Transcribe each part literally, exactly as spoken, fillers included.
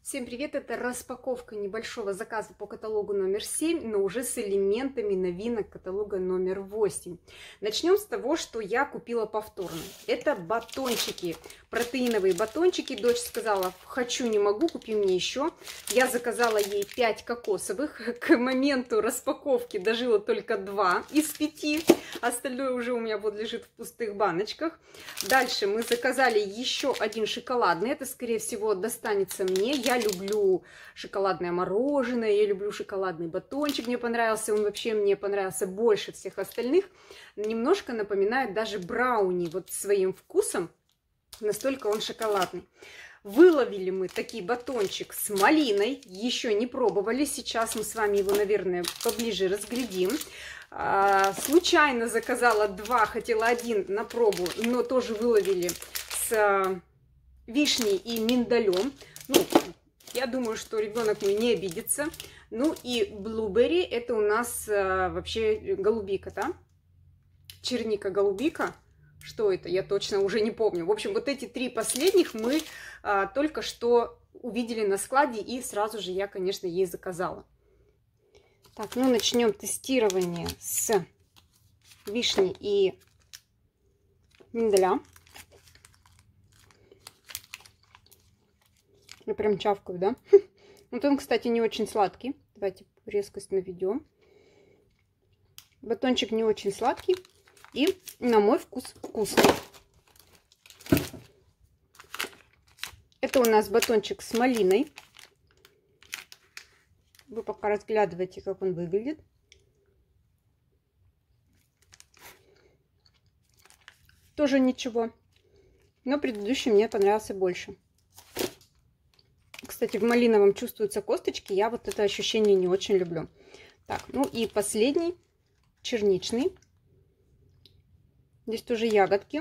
Всем привет! Это распаковка небольшого заказа по каталогу номер семь, но уже с элементами новинок каталога номер восемь. Начнем с того, что я купила повторно. Это батончики, протеиновые батончики. Дочь сказала: хочу, не могу, купи мне еще. Я заказала ей пять кокосовых. К моменту распаковки дожила только два из пяти. Остальное уже у меня вот лежит в пустых баночках. Дальше мы заказали еще один шоколадный. Это, скорее всего, достанется мне. Я люблю шоколадное мороженое, я люблю шоколадный батончик, мне понравился, он вообще мне понравился больше всех остальных. Немножко напоминает даже брауни вот своим вкусом, настолько он шоколадный. Выловили мы такой батончик с малиной, еще не пробовали, сейчас мы с вами его, наверное, поближе разглядим. А, случайно заказала два, хотела один на пробу, но тоже выловили с а, вишней и миндалем. Ну, я думаю, что ребенок мой не обидится. Ну и блуберри, это у нас а, вообще голубика, да? Черника, голубика. Что это? Я точно уже не помню. В общем, вот эти три последних мы а, только что увидели на складе, и сразу же я, конечно, ей заказала. Так, ну начнем тестирование с вишни и миндаля. Я прям чавкаю, да? Вот он, кстати, не очень сладкий. Давайте резкость наведем. Батончик не очень сладкий и, на мой вкус, вкусный. Это у нас батончик с малиной. Вы пока разглядываете, как он выглядит. Тоже ничего. Но предыдущий мне понравился больше. Кстати, в малиновом чувствуются косточки. Я вот это ощущение не очень люблю. Так, ну и последний, черничный. Здесь тоже ягодки.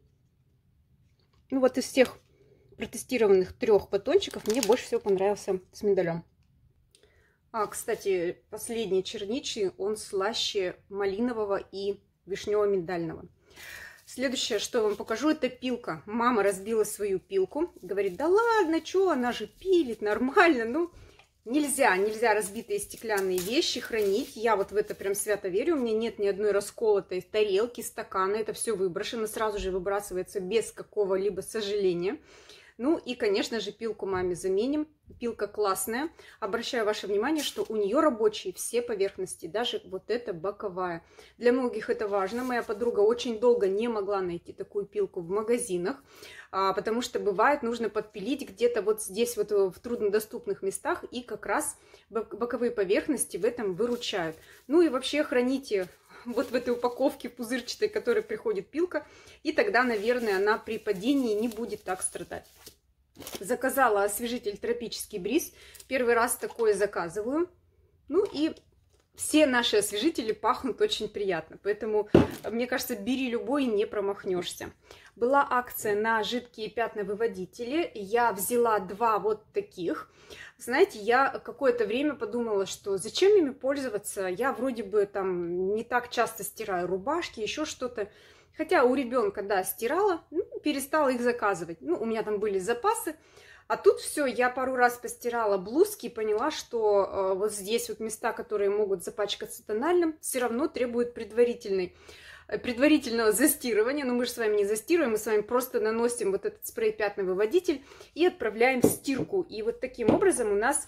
Ну вот из всех протестированных трех батончиков мне больше всего понравился с миндалем. А, кстати, последний черничный, он слаще малинового и вишнево-миндального. Следующее, что вам покажу, это пилка. Мама разбила свою пилку. Говорит: да ладно, что, она же пилит, нормально. Ну, нельзя, нельзя разбитые стеклянные вещи хранить. Я вот в это прям свято верю. У меня нет ни одной расколотой тарелки, стакана. Это все выброшено, сразу же выбрасывается без какого-либо сожаления. Ну и, конечно же, пилку маме заменим. Пилка классная. Обращаю ваше внимание, что у нее рабочие все поверхности, даже вот эта боковая. Для многих это важно. Моя подруга очень долго не могла найти такую пилку в магазинах, потому что бывает, нужно подпилить где-то вот здесь вот в труднодоступных местах, и как раз боковые поверхности в этом выручают. Ну и вообще храните вот в этой упаковке пузырчатой, в которой приходит пилка, и тогда, наверное, она при падении не будет так страдать. Заказала освежитель тропический бриз. Первый раз такое заказываю. Ну и все наши освежители пахнут очень приятно. Поэтому, мне кажется, бери любой, не промахнешься. Была акция на жидкие пятновыводители. Я взяла два вот таких. Знаете, я какое-то время подумала, что зачем ими пользоваться. Я вроде бы там не так часто стираю рубашки, еще что-то. Хотя у ребенка, да, стирала, ну, перестала их заказывать. Ну, у меня там были запасы. А тут все, я пару раз постирала блузки и поняла, что э, вот здесь вот места, которые могут запачкаться тональным, все равно требуют предварительной, э, предварительного застирывания. Но мы же с вами не застирываем, мы с вами просто наносим вот этот спрей пятновыводитель и отправляем в стирку. И вот таким образом у нас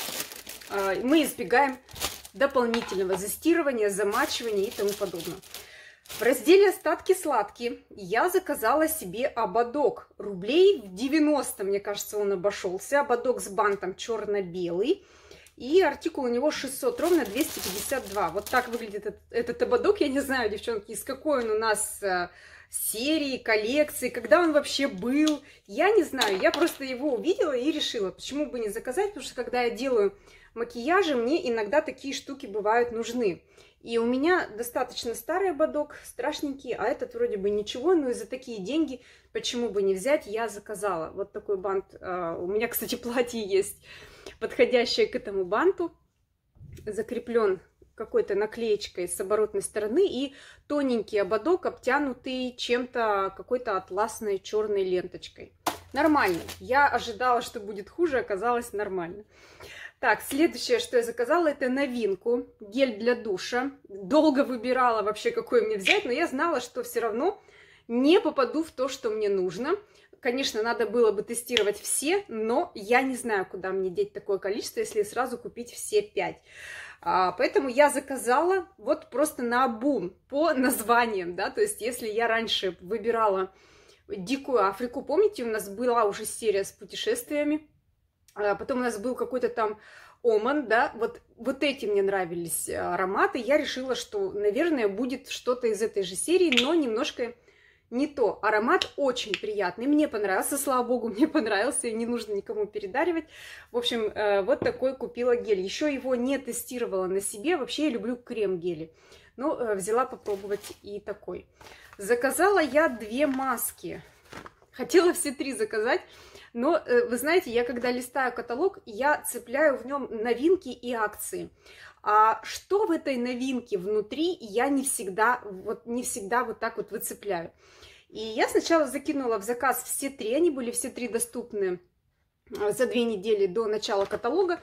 э, мы избегаем дополнительного застирывания, замачивания и тому подобное. В разделе «Остатки сладкие» я заказала себе ободок. Рублей в девяносто, мне кажется, он обошелся. Ободок с бантом черно-белый. И артикул у него шестьсот, ровно двести пятьдесят два. Вот так выглядит этот, этот ободок. Я не знаю, девчонки, из какой он у нас э, серии, коллекции, когда он вообще был. Я не знаю, я просто его увидела и решила, почему бы не заказать. Потому что когда я делаю макияжи, мне иногда такие штуки бывают нужны. И у меня достаточно старый ободок, страшненький, а этот вроде бы ничего, но и за такие деньги, почему бы не взять, я заказала. Вот такой бант. У меня, кстати, платье есть, подходящее к этому банту. Закреплен какой-то наклеечкой с оборотной стороны и тоненький ободок, обтянутый чем-то, какой-то атласной черной ленточкой. Нормально. Я ожидала, что будет хуже, оказалось нормально. Так, следующее, что я заказала, это новинку. Гель для душа. Долго выбирала вообще, какой мне взять, но я знала, что все равно не попаду в то, что мне нужно. Конечно, надо было бы тестировать все, но я не знаю, куда мне деть такое количество, если сразу купить все пять. А, поэтому я заказала вот просто наобум по названиям, да, то есть если я раньше выбирала Дикую Африку, помните, у нас была уже серия с путешествиями, а потом у нас был какой-то там Оман, да, вот, вот эти мне нравились ароматы, я решила, что, наверное, будет что-то из этой же серии, но немножко не то. Аромат очень приятный, мне понравился, слава богу, мне понравился, и не нужно никому передаривать. В общем, вот такой купила гель. Еще его не тестировала на себе, вообще я люблю крем-гели, но взяла попробовать и такой. Заказала я две маски, хотела все три заказать, но, вы знаете, я когда листаю каталог, я цепляю в нем новинки и акции. А что в этой новинке внутри, я не всегда, вот, не всегда вот так вот выцепляю. И я сначала закинула в заказ все три, они были все три доступны за две недели до начала каталога.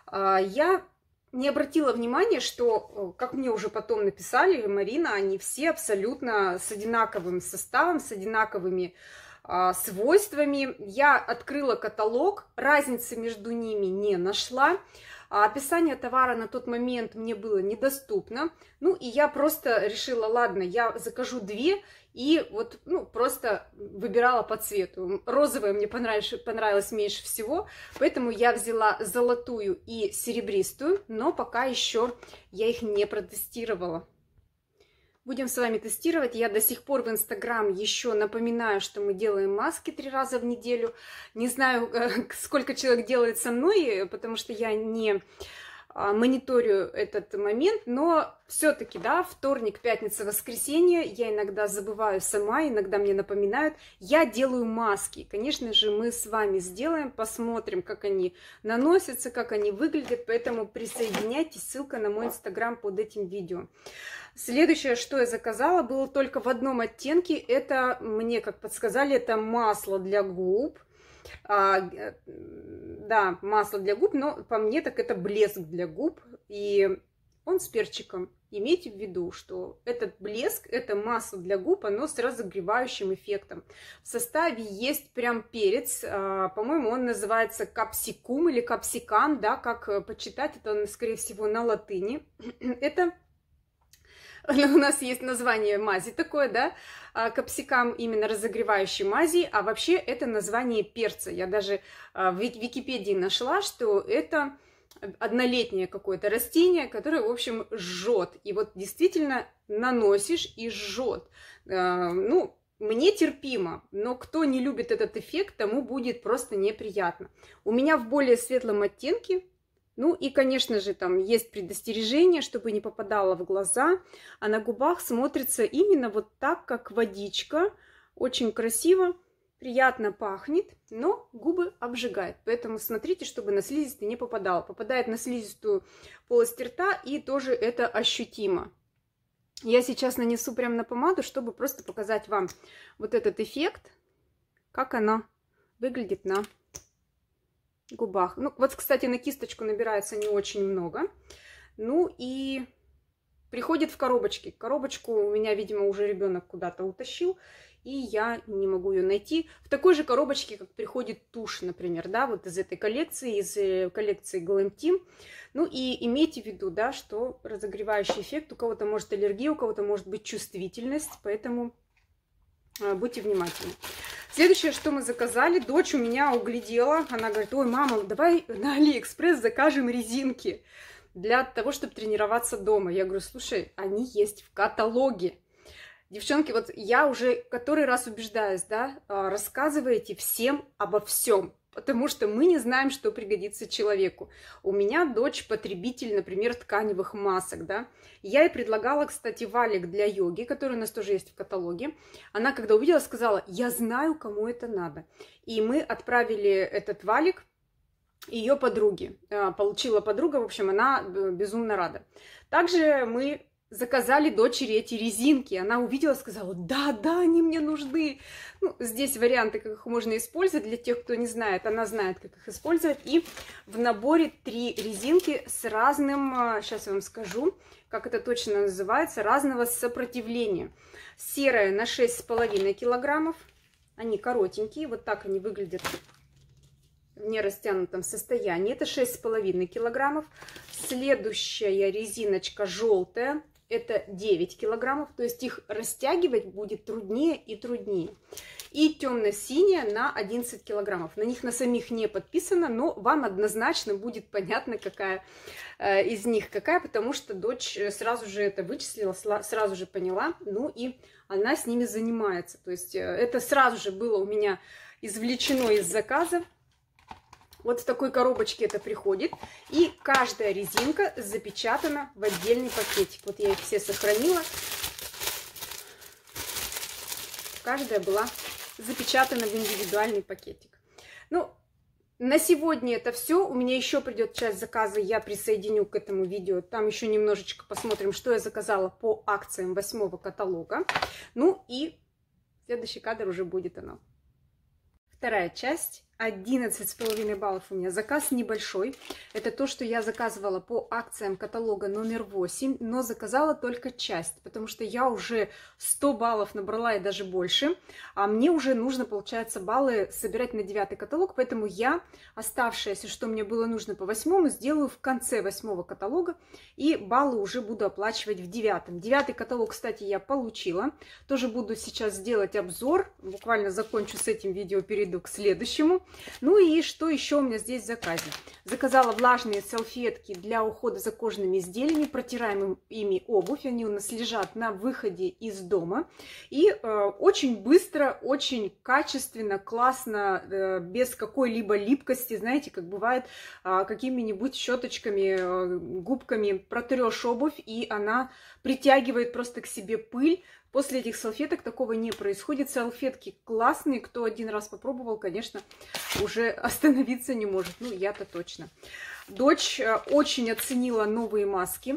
Я не обратила внимания, что, как мне уже потом написали, Марина, они все абсолютно с одинаковым составом, с одинаковыми свойствами. Я открыла каталог, разницы между ними не нашла. Описание товара на тот момент мне было недоступно. Ну, и я просто решила, ладно, я закажу две, и вот, ну, просто выбирала по цвету. Розовая мне понравилась, понравилась меньше всего, поэтому я взяла золотую и серебристую, но пока еще я их не протестировала. Будем с вами тестировать. Я до сих пор в Инстаграм еще напоминаю, что мы делаем маски три раза в неделю. Не знаю, сколько человек делает со мной, потому что я не мониторю этот момент, но все-таки, да, вторник, пятница, воскресенье, я иногда забываю сама, иногда мне напоминают, я делаю маски. Конечно же, мы с вами сделаем, посмотрим, как они наносятся, как они выглядят, поэтому присоединяйтесь, ссылка на мой Инстаграм под этим видео. Следующее, что я заказала, было только в одном оттенке, это, мне как подсказали, это масло для губ. А, да, масло для губ, но по мне так это блеск для губ, и он с перчиком. Имейте в виду, что этот блеск, это масло для губ, оно с разогревающим эффектом. В составе есть прям перец, а, по-моему, он называется капсикум или капсикам, да, как почитать, это, скорее всего, на латыни. Это... У нас есть название мази такое, да, капсикам, именно разогревающей мази, а вообще это название перца. Я даже в Википедии нашла, что это однолетнее какое-то растение, которое, в общем, жжет. И вот действительно наносишь и жжет. Ну, мне терпимо, но кто не любит этот эффект, тому будет просто неприятно. У меня в более светлом оттенке. Ну и, конечно же, там есть предостережение, чтобы не попадало в глаза, а на губах смотрится именно вот так, как водичка. Очень красиво, приятно пахнет, но губы обжигает. Поэтому смотрите, чтобы на слизистый не попадало. Попадает на слизистую полость рта, и тоже это ощутимо. Я сейчас нанесу прямо на помаду, чтобы просто показать вам вот этот эффект, как она выглядит на губах. Ну, вот, кстати, на кисточку набирается не очень много. Ну и приходит в коробочке. Коробочку у меня, видимо, уже ребенок куда-то утащил, и я не могу ее найти. В такой же коробочке, как приходит тушь, например, да, вот из этой коллекции, из коллекции Glam Team. Ну и имейте в виду, да, что разогревающий эффект, у кого-то может аллергия, у кого-то может быть чувствительность, поэтому будьте внимательны. Следующее, что мы заказали, дочь у меня углядела, она говорит: ой, мама, давай на Алиэкспресс закажем резинки для того, чтобы тренироваться дома. Я говорю: слушай, они есть в каталоге. Девчонки, вот я уже который раз убеждаюсь, да, рассказывайте всем обо всем, потому что мы не знаем, что пригодится человеку. У меня дочь потребитель, например, тканевых масок, да. Я ей предлагала, кстати, валик для йоги, который у нас тоже есть в каталоге. Она, когда увидела, сказала: я знаю, кому это надо. И мы отправили этот валик ее подруге. Получила подруга, в общем, она безумно рада. Также мы заказали дочери эти резинки. Она увидела, сказала: да, да, они мне нужны. Ну, здесь варианты, как их можно использовать. Для тех, кто не знает, она знает, как их использовать. И в наборе три резинки с разным, сейчас я вам скажу, как это точно называется, разного сопротивления. Серая на шесть с половиной килограммов. Они коротенькие, вот так они выглядят в нерастянутом состоянии. Это шесть с половиной килограммов. Следующая резиночка желтая, это девять килограммов. То есть их растягивать будет труднее и труднее. И темно-синяя на одиннадцать килограммов. На них на самих не подписано, но вам однозначно будет понятно, какая э, из них какая, потому что дочь сразу же это вычислила, сразу же поняла, ну и она с ними занимается. То есть э, это сразу же было у меня извлечено из заказа. Вот в такой коробочке это приходит. И каждая резинка запечатана в отдельный пакетик. Вот я их все сохранила. Каждая была запечатана в индивидуальный пакетик. Ну, на сегодня это все. У меня еще придет часть заказа, я присоединю к этому видео. Там еще немножечко посмотрим, что я заказала по акциям восьмого каталога. Ну и следующий кадр уже будет оно. Вторая часть. одиннадцать с половиной баллов у меня. Заказ небольшой. Это то, что я заказывала по акциям каталога номер восемь, но заказала только часть, потому что я уже сто баллов набрала и даже больше. А мне уже нужно, получается, баллы собирать на девятый каталог, поэтому я оставшееся, что мне было нужно по восьмому, сделаю в конце восьмого каталога, и баллы уже буду оплачивать в девятом. Девятый каталог, кстати, я получила. Тоже буду сейчас делать обзор. Буквально закончу с этим видео, перейду к следующему. Ну и что еще у меня здесь в заказе? Заказала влажные салфетки для ухода за кожаными изделиями, протираем ими обувь. Они у нас лежат на выходе из дома. И э, очень быстро, очень качественно, классно, э, без какой-либо липкости. Знаете, как бывает, э, какими-нибудь щеточками, э, губками протрешь обувь, и она притягивает просто к себе пыль. После этих салфеток такого не происходит. Салфетки классные. Кто один раз попробовал, конечно, уже остановиться не может. Ну, я-то точно. Дочь очень оценила новые маски.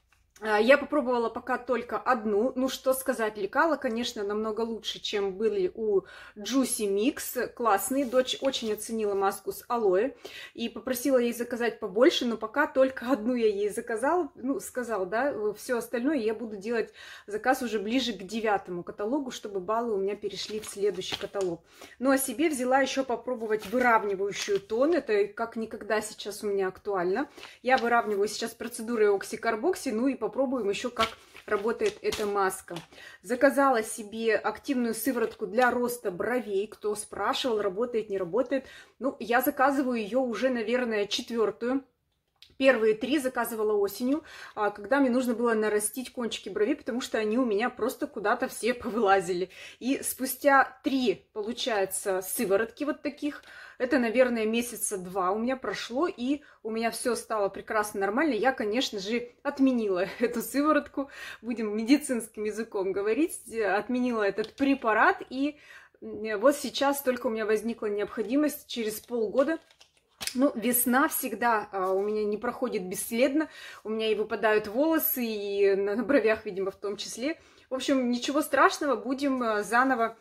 Я попробовала пока только одну. Ну, что сказать, лекала, конечно, намного лучше, чем были у Juicy Mix. Классные. Дочь очень оценила маску с алоэ и попросила ей заказать побольше, но пока только одну я ей заказала. Ну, сказал, да, все остальное я буду делать заказ уже ближе к девятому каталогу, чтобы баллы у меня перешли в следующий каталог. Ну, а себе взяла еще попробовать выравнивающую тон. Это как никогда сейчас у меня актуально. Я выравниваю сейчас процедурой оксикарбокси, ну и попробуем еще, как работает эта маска. Заказала себе активную сыворотку для роста бровей. Кто спрашивал, работает, не работает. Ну, я заказываю ее уже, наверное, четвертую. Первые три заказывала осенью, когда мне нужно было нарастить кончики бровей, потому что они у меня просто куда-то все повылазили. И спустя три, получается, сыворотки вот таких, это, наверное, месяца два у меня прошло, и у меня все стало прекрасно, нормально. Я, конечно же, отменила эту сыворотку, будем медицинским языком говорить, отменила этот препарат, и вот сейчас только у меня возникла необходимость через полгода. Ну, весна всегда а, у меня не проходит бесследно. У меня и выпадают волосы, и на бровях, видимо, в том числе. В общем, ничего страшного, будем а, заново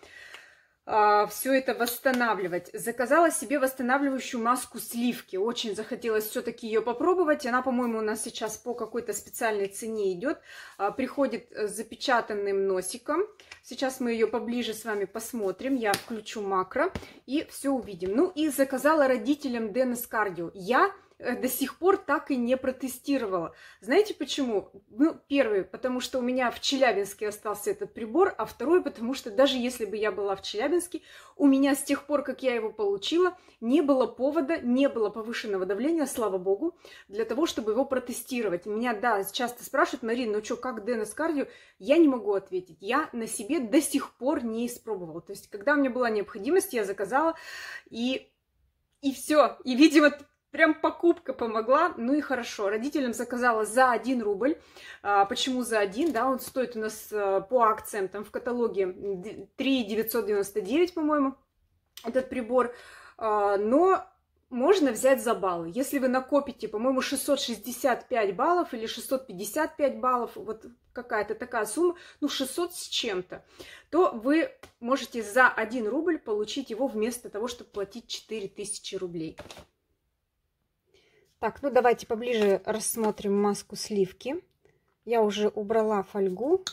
а, все это восстанавливать. Заказала себе восстанавливающую маску сливки. Очень захотелось все-таки ее попробовать. Она, по-моему, у нас сейчас по какой-то специальной цене идет. А, приходит с запечатанным носиком. Сейчас мы ее поближе с вами посмотрим. Я включу макро и все увидим. Ну и заказала родителям Денес Кардио. Я до сих пор так и не протестировала. Знаете почему? Ну, первый, потому что у меня в Челябинске остался этот прибор, а второй, потому что даже если бы я была в Челябинске, у меня с тех пор, как я его получила, не было повода, не было повышенного давления, слава богу, для того, чтобы его протестировать. Меня, да, часто спрашивают: Марина, ну что, как Денес Кардио? Я не могу ответить. Я на себе до сих пор не испробовала. То есть, когда у меня была необходимость, я заказала, и, и все. И, видимо, прям покупка помогла. Ну и хорошо. Родителям заказала за один рубль. А, почему за один? Да, он стоит у нас а, по акциям там в каталоге три девятьсот девяносто девять, по-моему, этот прибор. А, но можно взять за баллы. Если вы накопите, по-моему, шестьсот шестьдесят пять баллов или шестьсот пятьдесят пять баллов, вот какая-то такая сумма, ну шестьсот с чем-то, то вы можете за один рубль получить его вместо того, чтобы платить четыре тысячи рублей. Так, ну давайте поближе рассмотрим маску сливки. Я уже убрала фольгу.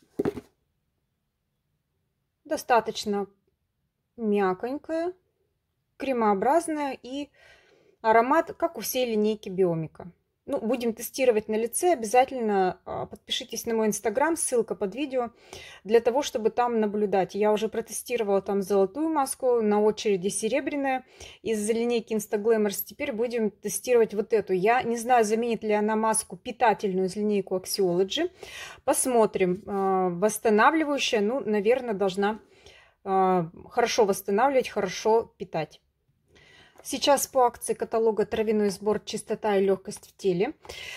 Достаточно мяконькая, кремообразная и аромат, как у всей линейки Биомика. Ну, будем тестировать на лице. Обязательно подпишитесь на мой инстаграм, ссылка под видео, для того, чтобы там наблюдать. Я уже протестировала там золотую маску, на очереди серебряная из линейки Instaglamers. Теперь будем тестировать вот эту. Я не знаю, заменит ли она маску питательную из линейки Axiology. Посмотрим. Восстанавливающая, ну, наверное, должна хорошо восстанавливать, хорошо питать. Сейчас по акции каталога «Травяной сбор. Чистота и легкость в теле».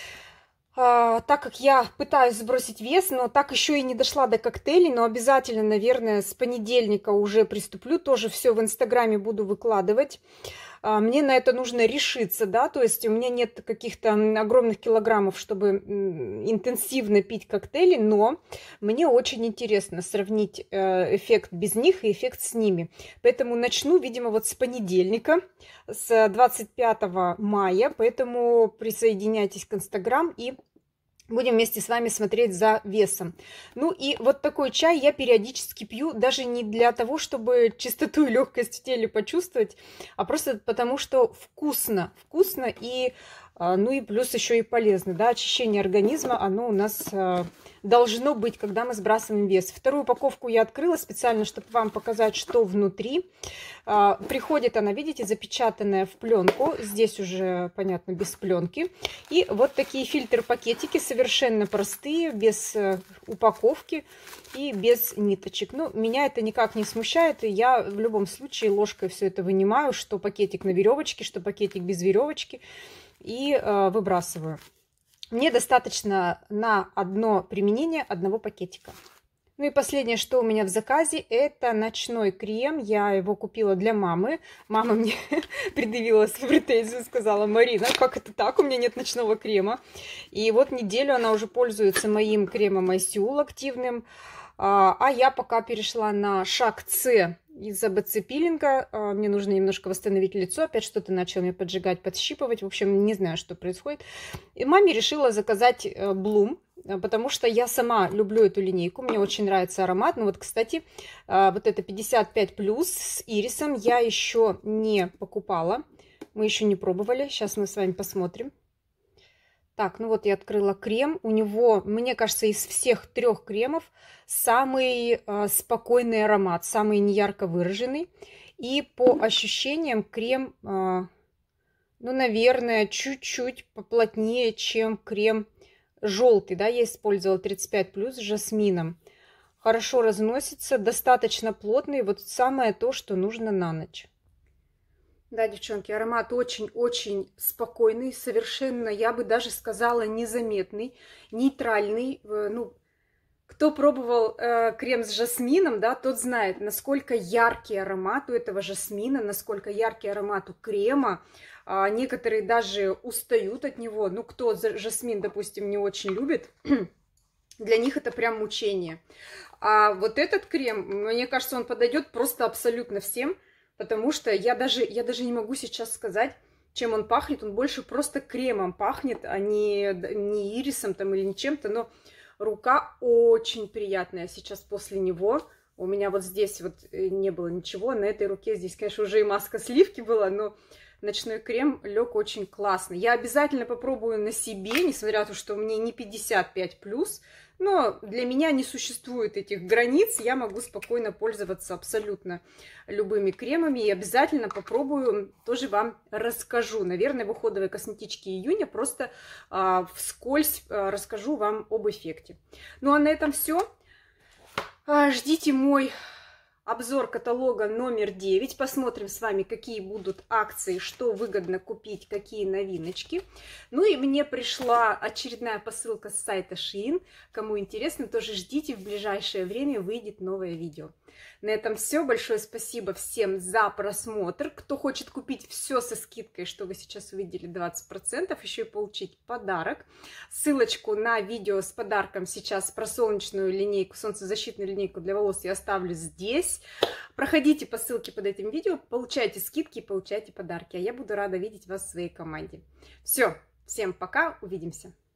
А, так как я пытаюсь сбросить вес, но так еще и не дошла до коктейлей, но обязательно, наверное, с понедельника уже приступлю. Тоже все в инстаграме буду выкладывать. А, мне на это нужно решиться, да, то есть у меня нет каких-то огромных килограммов, чтобы интенсивно пить коктейли, но мне очень интересно сравнить эффект без них и эффект с ними. Поэтому начну, видимо, вот с понедельника, с двадцать пятого мая, поэтому присоединяйтесь к инстаграм и будем вместе с вами смотреть за весом. Ну и вот такой чай я периодически пью, даже не для того, чтобы чистоту и легкость в теле почувствовать, а просто потому, что вкусно. Вкусно и, ну и плюс еще и полезно. Да? Очищение организма, оно у нас должно быть, когда мы сбрасываем вес. Вторую упаковку я открыла специально, чтобы вам показать, что внутри. Приходит она, видите, запечатанная в пленку. Здесь уже, понятно, без пленки. И вот такие фильтр-пакетики, совершенно простые, без упаковки и без ниточек. Ну, меня это никак не смущает, и я в любом случае ложкой все это вынимаю, что пакетик на веревочке, что пакетик без веревочки, и э, выбрасываю. Мне достаточно на одно применение одного пакетика. Ну и последнее, что у меня в заказе, это ночной крем. Я его купила для мамы. Мама мне предъявила свою претензию, сказала: Марина, как это так? У меня нет ночного крема. И вот неделю она уже пользуется моим кремом Айсиул активным. А я пока перешла на шаг С из-за БЦ-пилинга. Мне нужно немножко восстановить лицо. Опять что-то начало меня поджигать, подщипывать. В общем, не знаю, что происходит. И маме решила заказать Bloom, потому что я сама люблю эту линейку. Мне очень нравится аромат. Ну вот, кстати, вот это пятьдесят пять плюс с ирисом я еще не покупала. Мы еще не пробовали. Сейчас мы с вами посмотрим. Так, ну вот я открыла крем. У него, мне кажется, из всех трех кремов самый э, спокойный аромат, самый неярко выраженный. И по ощущениям крем, э, ну, наверное, чуть-чуть поплотнее, чем крем желтый. Да, я использовала тридцать пять плюс с жасмином. Хорошо разносится, достаточно плотный. Вот самое то, что нужно на ночь. Да, девчонки, аромат очень-очень спокойный, совершенно, я бы даже сказала, незаметный, нейтральный. Ну, кто пробовал э, крем с жасмином, да, тот знает, насколько яркий аромат у этого жасмина, насколько яркий аромат у крема. А некоторые даже устают от него. Ну, кто жасмин, допустим, не очень любит, для них это прям мучение. А вот этот крем, мне кажется, он подойдет просто абсолютно всем. Потому что я даже, я даже не могу сейчас сказать, чем он пахнет. Он больше просто кремом пахнет, а не, не ирисом там или не чем-то. Но рука очень приятная сейчас после него. У меня вот здесь вот не было ничего. На этой руке здесь, конечно, уже и маска сливки была, но ночной крем лег очень классно. Я обязательно попробую на себе, несмотря на то, что мне не пятьдесят пять плюс. Но для меня не существует этих границ, я могу спокойно пользоваться абсолютно любыми кремами. И обязательно попробую, тоже вам расскажу. Наверное, в уходовой косметичке июня просто а, вскользь а, расскажу вам об эффекте. Ну а на этом все. А, ждите мой обзор каталога номер девять. Посмотрим с вами, какие будут акции, что выгодно купить, какие новиночки. Ну и мне пришла очередная посылка с сайта Shein. Кому интересно, тоже ждите, в ближайшее время выйдет новое видео. На этом все. Большое спасибо всем за просмотр. Кто хочет купить все со скидкой, что вы сейчас увидели, двадцать процентов, еще и получить подарок. Ссылочку на видео с подарком сейчас про солнечную линейку, солнцезащитную линейку для волос я оставлю здесь. Проходите по ссылке под этим видео, получайте скидки, получайте подарки. А я буду рада видеть вас в своей команде. Все, всем пока, увидимся.